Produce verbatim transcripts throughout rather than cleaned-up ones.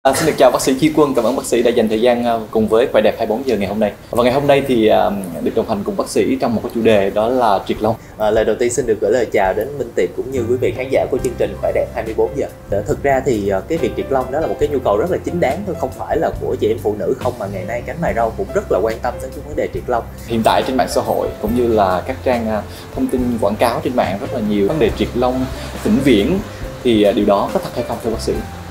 À, xin được chào bác sĩ Chi Quân, cảm ơn bác sĩ đã dành thời gian à, cùng với Khỏe đẹp hai mươi bốn giờ ngày hôm nay. Và ngày hôm nay thì à, được đồng hành cùng bác sĩ trong một cái chủ đề đó là triệt lông. À, lời đầu tiên xin được gửi lời chào đến Minh Tiệp cũng như quý vị khán giả của chương trình Khỏe đẹp hai mươi bốn giờ. Thực ra thì cái việc triệt lông đó là một cái nhu cầu rất là chính đáng thôi, không phải là của chị em phụ nữ không, mà ngày nay cánh mày râu cũng rất là quan tâm tới cái vấn đề triệt lông. Hiện tại trên mạng xã hội cũng như là các trang à, thông tin quảng cáo trên mạng rất là nhiều vấn đề triệt lông vĩnh viễn, thì à, điều đó có thật hay không thưa bác sĩ?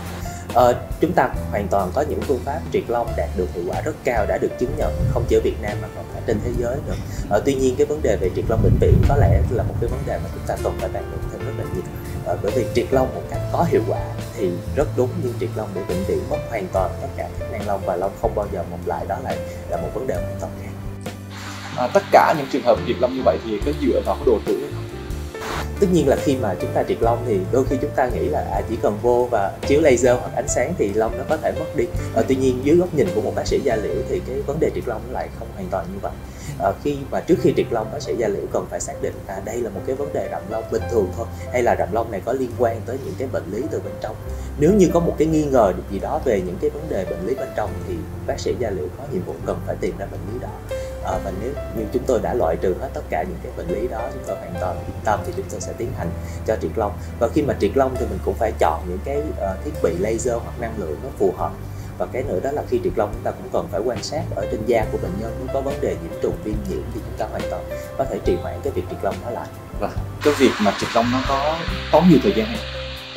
Ờ, chúng ta hoàn toàn có những phương pháp triệt lông đạt được hiệu quả rất cao, đã được chứng nhận không chỉ ở Việt Nam mà còn cả trên thế giới nữa. Ờ, tuy nhiên cái vấn đề về triệt lông vĩnh viễn có lẽ là một cái vấn đề mà chúng ta cần phải bàn luận thêm rất là nhiều. Ờ, bởi vì triệt lông một cách có hiệu quả thì rất đúng, nhưng triệt lông để vĩnh viễn mất hoàn toàn tất cả các nang lông và lông không bao giờ mọc lại, đó lại là một vấn đề hoàn toàn khác. À, tất cả những trường hợp triệt lông như vậy thì có dựa vào cái độ tuổi hay không? Tất nhiên là khi mà chúng ta triệt lông thì đôi khi chúng ta nghĩ là à, chỉ cần vô và chiếu laser hoặc ánh sáng thì lông nó có thể mất đi. À, tuy nhiên dưới góc nhìn của một bác sĩ da liễu thì cái vấn đề triệt lông nó lại không hoàn toàn như vậy. À, khi mà trước khi triệt lông, bác sĩ da liễu cần phải xác định à đây là một cái vấn đề rậm lông bình thường thôi, hay là rậm lông này có liên quan tới những cái bệnh lý từ bên trong. Nếu như có một cái nghi ngờ gì đó về những cái vấn đề bệnh lý bên trong thì bác sĩ da liễu có nhiệm vụ cần phải tìm ra bệnh lý đó. À, và nếu như chúng tôi đã loại trừ hết tất cả những cái bệnh lý đó, chúng tôi hoàn toàn yên tâm thì chúng tôi sẽ tiến hành cho triệt lông. Và khi mà triệt lông thì mình cũng phải chọn những cái uh, thiết bị laser hoặc năng lượng nó phù hợp. Và cái nữa đó là khi triệt lông chúng ta cũng cần phải quan sát ở trên da của bệnh nhân, nếu có vấn đề nhiễm trùng viêm nhiễm thì chúng ta hoàn toàn có thể trì hoãn cái việc triệt lông nó lại. Và cái việc mà triệt lông nó có tốn nhiều thời gian hay?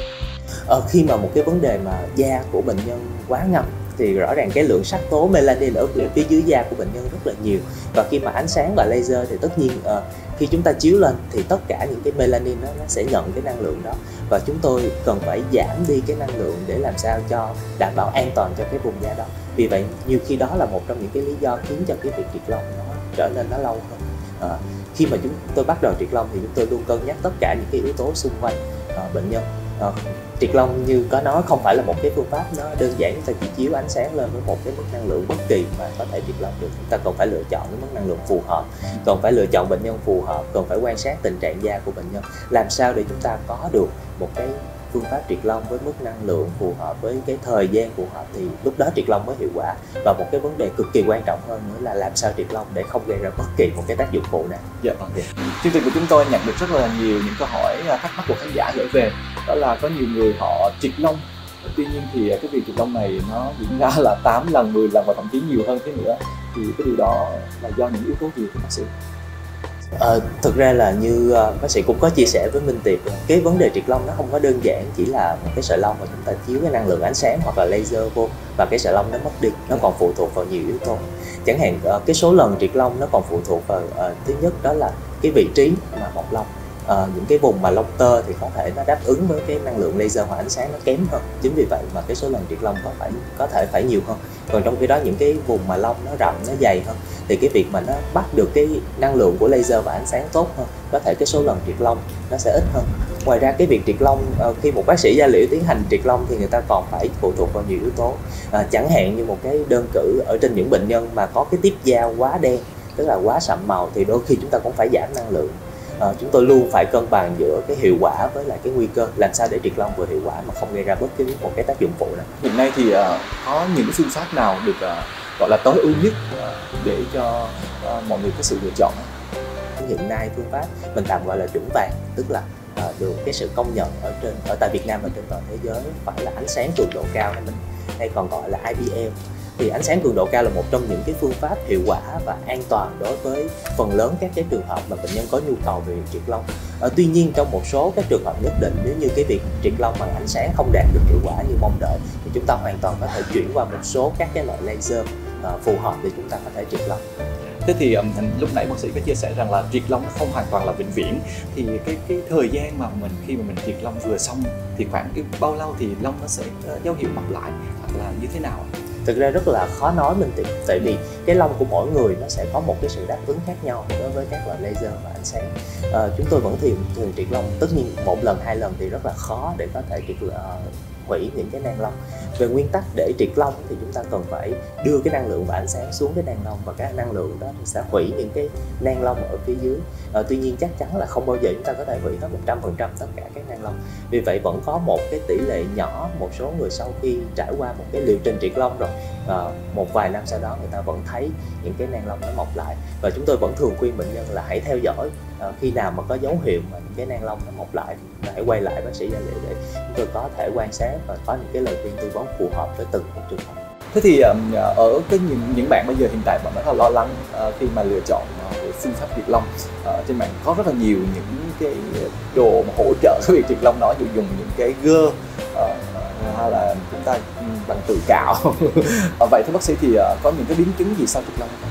Ờ, khi mà một cái vấn đề mà da của bệnh nhân quá ngâm thì rõ ràng cái lượng sắc tố melanin ở phía dưới da của bệnh nhân rất là nhiều, và khi mà ánh sáng và laser thì tất nhiên uh, khi chúng ta chiếu lên thì tất cả những cái melanin đó nó sẽ nhận cái năng lượng đó, và chúng tôi cần phải giảm đi cái năng lượng để làm sao cho đảm bảo an toàn cho cái vùng da đó. Vì vậy nhiều khi đó là một trong những cái lý do khiến cho cái việc triệt lông nó trở nên nó lâu hơn. Uh, khi mà chúng tôi bắt đầu triệt lông thì chúng tôi luôn cân nhắc tất cả những cái yếu tố xung quanh uh, bệnh nhân. Uh, triệt lông như có nói không phải là một cái phương pháp nó đơn giản chúng ta chỉ chiếu ánh sáng lên với một cái mức năng lượng bất kỳ mà có thể triệt lông được. Chúng ta cần phải lựa chọn cái mức năng lượng phù hợp, cần phải lựa chọn bệnh nhân phù hợp, cần phải quan sát tình trạng da của bệnh nhân, làm sao để chúng ta có được một cái phương pháp triệt lông với mức năng lượng phù hợp, với cái thời gian phù hợp, thì lúc đó triệt lông mới hiệu quả. Và một cái vấn đề cực kỳ quan trọng hơn nữa là làm sao triệt lông để không gây ra bất kỳ một cái tác dụng phụ nào. Dạ vâng. Chương trình của chúng tôi nhận được rất là nhiều những câu hỏi thắc mắc của khán giả gửi về, đó là có nhiều người họ triệt lông, tuy nhiên thì cái việc triệt lông này nó diễn ra là tám lần, mười lần và thậm chí nhiều hơn thế nữa, thì cái điều đó là do những yếu tố gì thưa bác sĩ? Ờ, thực ra là như uh, bác sĩ cũng có chia sẻ với Minh Tiệp, cái vấn đề triệt lông nó không có đơn giản chỉ là một cái sợi lông mà chúng ta chiếu cái năng lượng ánh sáng hoặc là laser vô và cái sợi lông nó mất đi, nó còn phụ thuộc vào nhiều yếu tố. Chẳng hạn uh, cái số lần triệt lông nó còn phụ thuộc vào uh, thứ nhất đó là cái vị trí mà mọc lông. Uh, những cái vùng mà lông tơ thì có thể nó đáp ứng với cái năng lượng laser hoặc ánh sáng nó kém hơn, chính vì vậy mà cái số lần triệt lông có phải có thể phải nhiều hơn. Còn trong khi đó những cái vùng mà lông nó rậm, nó dày hơn thì cái việc mà nó bắt được cái năng lượng của laser và ánh sáng tốt hơn, có thể cái số lần triệt lông nó sẽ ít hơn. Ngoài ra cái việc triệt lông, uh, khi một bác sĩ da liễu tiến hành triệt lông thì người ta còn phải phụ thuộc vào nhiều yếu tố. Uh, chẳng hạn như một cái đơn cử ở trên những bệnh nhân mà có cái tiếp da quá đen, tức là quá sậm màu, thì đôi khi chúng ta cũng phải giảm năng lượng. À, chúng tôi luôn phải cân bằng giữa cái hiệu quả với lại cái nguy cơ, làm sao để triệt lông vừa hiệu quả mà không gây ra bất cứ một cái tác dụng phụ nào. Hiện nay thì uh, có những cái phương pháp nào được uh, gọi là tối ưu nhất uh, để cho uh, mọi người có sự lựa chọn? Hiện nay phương pháp mình tạm gọi là chuẩn vàng, tức là uh, được cái sự công nhận ở trên ở tại Việt Nam và trên toàn thế giới, phải là ánh sáng cường độ cao hay mình hay còn gọi là I P L. Thì ánh sáng cường độ cao là một trong những cái phương pháp hiệu quả và an toàn đối với phần lớn các cái trường hợp mà bệnh nhân có nhu cầu về triệt lông. À, tuy nhiên trong một số các trường hợp nhất định, nếu như cái việc triệt lông bằng ánh sáng không đạt được hiệu quả như mong đợi thì chúng ta hoàn toàn có thể chuyển qua một số các cái loại laser uh, phù hợp để chúng ta có thể triệt lông. Thế thì um, lúc nãy bác sĩ có chia sẻ rằng là triệt lông nó không hoàn toàn là vĩnh viễn, thì cái cái thời gian mà mình khi mà mình triệt lông vừa xong thì khoảng cái bao lâu thì lông nó sẽ uh, dấu hiệu mọc lại hoặc là như thế nào? Thực ra rất là khó nói Minh Tiệp, tại vì cái lông của mỗi người nó sẽ có một cái sự đáp ứng khác nhau đối với các loại laser và ánh sáng. À, chúng tôi vẫn thường thường triệt lông, tất nhiên một lần hai lần thì rất là khó để có thể triệt uh, hủy những cái nang lông. Về nguyên tắc để triệt lông thì chúng ta cần phải đưa cái năng lượng và ánh sáng xuống cái nang lông, và cái năng lượng đó thì sẽ hủy những cái nang lông ở phía dưới. À, tuy nhiên chắc chắn là không bao giờ chúng ta có thể hủy hết một trăm phần trăm tất cả các nang lông. Vì vậy vẫn có một cái tỷ lệ nhỏ, một số người sau khi trải qua một cái liệu trình triệt lông rồi, à, một vài năm sau đó người ta vẫn thấy những cái nang lông nó mọc lại. Và chúng tôi vẫn thường khuyên bệnh nhân là hãy theo dõi, à, khi nào mà có dấu hiệu mà những cái nang lông nó mọc lại thì hãy quay lại bác sĩ da liễu để chúng tôi có thể quan sát và có những cái lời khuyên tư vấn phù hợp với từng một trường hợp. Thế thì ở cái những, những bạn bây giờ hiện tại bạn rất là lo lắng uh, khi mà lựa chọn uh, phương pháp triệt lông. Uh, trên mạng có rất là nhiều những cái đồ mà hỗ trợ cái việc triệt lông đó, ví dụ dùng những cái gơ uh, hay là chúng ta bằng tự cạo. uh, vậy thưa bác sĩ thì uh, có những cái biến chứng gì sau triệt lông không?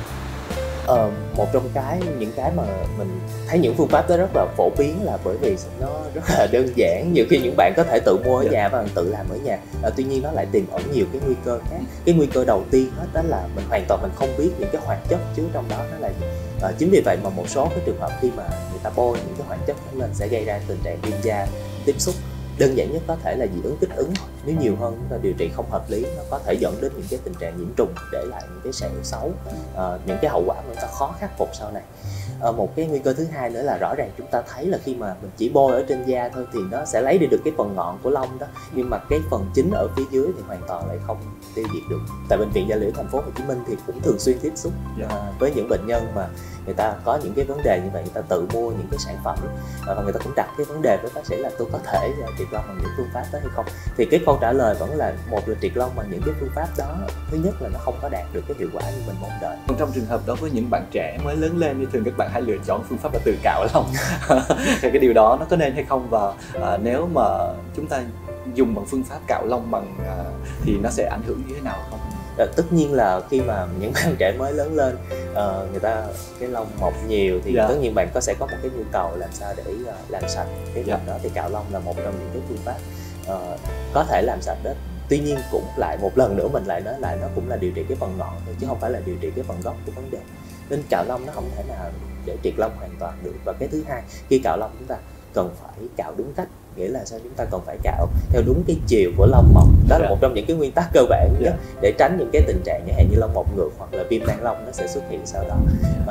Ờ, một trong cái những cái mà mình thấy những phương pháp đó rất là phổ biến là bởi vì nó rất là đơn giản, nhiều khi những bạn có thể tự mua ở nhà và tự làm ở nhà. À, tuy nhiên nó lại tiềm ẩn nhiều cái nguy cơ khác. Cái nguy cơ đầu tiên hết đó là mình hoàn toàn mình không biết những cái hoạt chất chứa trong đó nó là gì. À, chính vì vậy mà một số cái trường hợp khi mà người ta bôi những cái hoạt chất đó lên sẽ gây ra tình trạng viêm da tiếp xúc. Đơn giản nhất có thể là dị ứng kích ứng. Nếu nhiều hơn chúng ta điều trị không hợp lý, nó có thể dẫn đến những cái tình trạng nhiễm trùng, để lại những cái sẹo xấu, à, những cái hậu quả mà chúng ta khó khắc phục sau này. À, một cái nguy cơ thứ hai nữa là rõ ràng chúng ta thấy là khi mà mình chỉ bôi ở trên da thôi thì nó sẽ lấy đi được cái phần ngọn của lông đó, nhưng mà cái phần chính ở phía dưới thì hoàn toàn lại không tiêu diệt được. Tại bệnh viện Da liễu thành phố Hồ Chí Minh thì cũng thường xuyên tiếp xúc à, với những bệnh nhân mà người ta có những cái vấn đề như vậy, người ta tự mua những cái sản phẩm à, và người ta cũng đặt cái vấn đề với bác sĩ là tôi có thể triệt lông bằng những phương pháp đó hay không. Thì cái câu trả lời vẫn là một là triệt lông bằng những cái phương pháp đó, thứ nhất là nó không có đạt được cái hiệu quả như mình mong đợi. Còn trong trường hợp đó với những bạn trẻ mới lớn lên thì thường các bạn hay lựa chọn phương pháp là tự cạo lông. Thì cái điều đó nó có nên hay không, và à, nếu mà chúng ta dùng bằng phương pháp cạo lông bằng à, thì nó sẽ ảnh hưởng như thế nào không? À, tất nhiên là khi mà những bạn trẻ mới lớn lên, uh, người ta cái lông mọc nhiều thì yeah. tất nhiên bạn có sẽ có một cái nhu cầu làm sao để uh, làm sạch cái lông yeah. đó, thì cạo lông là một trong những cái phương pháp uh, có thể làm sạch đó. Tuy nhiên cũng lại một lần nữa mình lại nói lại nó cũng là điều trị cái phần ngọn thôi, chứ không phải là điều trị cái phần gốc của vấn đề. Nên cạo lông nó không thể nào để triệt lông hoàn toàn được. Và cái thứ hai, khi cạo lông chúng ta cần phải cạo đúng cách, nghĩa là sao, chúng ta cần phải cạo theo đúng cái chiều của lông mọc. Đó yeah. là một trong những cái nguyên tắc cơ bản nhất yeah. để tránh những cái tình trạng như như lông mọc ngược hoặc là viêm nang lông nó sẽ xuất hiện sau đó. À,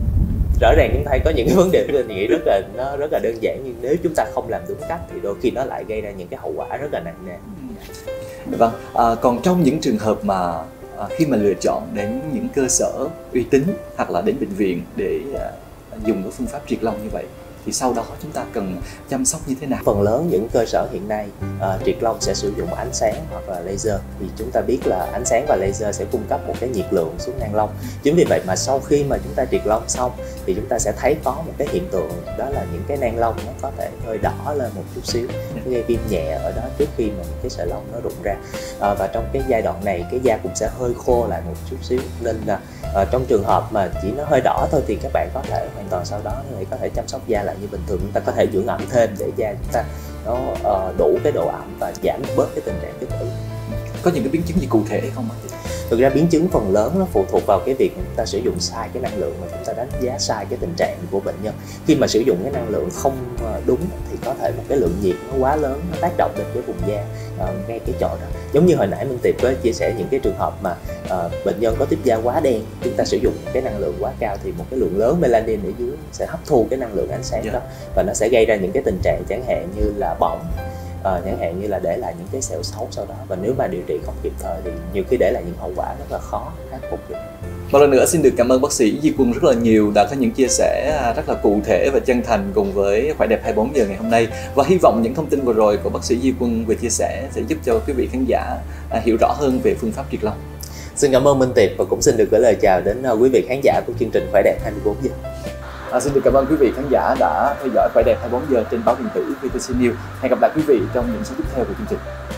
rõ ràng chúng ta có những cái vấn đề mình nghĩ rất là nó rất là đơn giản, nhưng nếu chúng ta không làm đúng cách thì đôi khi nó lại gây ra những cái hậu quả rất là nặng nề. Vâng, à, còn trong những trường hợp mà à, khi mà lựa chọn đến những cơ sở uy tín hoặc là đến bệnh viện để à, dùng cái phương pháp triệt lông như vậy, thì sau đó chúng ta cần chăm sóc như thế nào? Phần lớn những cơ sở hiện nay uh, triệt lông sẽ sử dụng ánh sáng hoặc là laser. Thì chúng ta biết là ánh sáng và laser sẽ cung cấp một cái nhiệt lượng xuống nang lông. Chính vì vậy mà sau khi mà chúng ta triệt lông xong thì chúng ta sẽ thấy có một cái hiện tượng, đó là những cái nang lông nó có thể hơi đỏ lên một chút xíu, cái gây viêm nhẹ ở đó trước khi mà những cái sợi lông nó rụng ra. Uh, và trong cái giai đoạn này cái da cũng sẽ hơi khô lại một chút xíu, nên là uh, trong trường hợp mà chỉ nó hơi đỏ thôi thì các bạn có thể hoàn toàn sau đó thì có thể chăm sóc da lại như bình thường. Chúng ta có thể dưỡng ẩm thêm để da chúng ta nó uh, đủ cái độ ẩm và giảm bớt cái tình trạng kích ứng. Có những cái biến chứng gì cụ thể hay không ạ? Thực ra biến chứng phần lớn nó phụ thuộc vào cái việc chúng ta sử dụng sai cái năng lượng, mà chúng ta đánh giá sai cái tình trạng của bệnh nhân. Khi mà sử dụng cái năng lượng không đúng thì có thể một cái lượng nhiệt nó quá lớn, nó tác động đến cái vùng da uh, ngay cái chỗ đó. Giống như hồi nãy Minh Tiệp có chia sẻ những cái trường hợp mà uh, bệnh nhân có tiếp da quá đen, chúng ta sử dụng cái năng lượng quá cao thì một cái lượng lớn melanin ở dưới sẽ hấp thu cái năng lượng ánh sáng yeah. đó, và nó sẽ gây ra những cái tình trạng chẳng hạn như là bỏng. À, chẳng hạn như là để lại những cái sẹo xấu sau đó, và nếu mà điều trị không kịp thời thì nhiều khi để lại những hậu quả rất là khó khắc phục được. Một lần nữa xin được cảm ơn bác sĩ Duy Quân rất là nhiều, đã có những chia sẻ rất là cụ thể và chân thành cùng với Khỏe Đẹp hai mươi bốn giờ ngày hôm nay, và hy vọng những thông tin vừa rồi của bác sĩ Duy Quân vừa chia sẻ sẽ giúp cho quý vị khán giả hiểu rõ hơn về phương pháp triệt lông. Xin cảm ơn Minh Tiệp, và cũng xin được gửi lời chào đến quý vị khán giả của chương trình Khỏe Đẹp hai mươi bốn giờ. À, xin được cảm ơn quý vị khán giả đã theo dõi Khỏe Đẹp hai mươi bốn giờ trên báo điện tử vê tê xê News. Hẹn gặp lại quý vị trong những số tiếp theo của chương trình.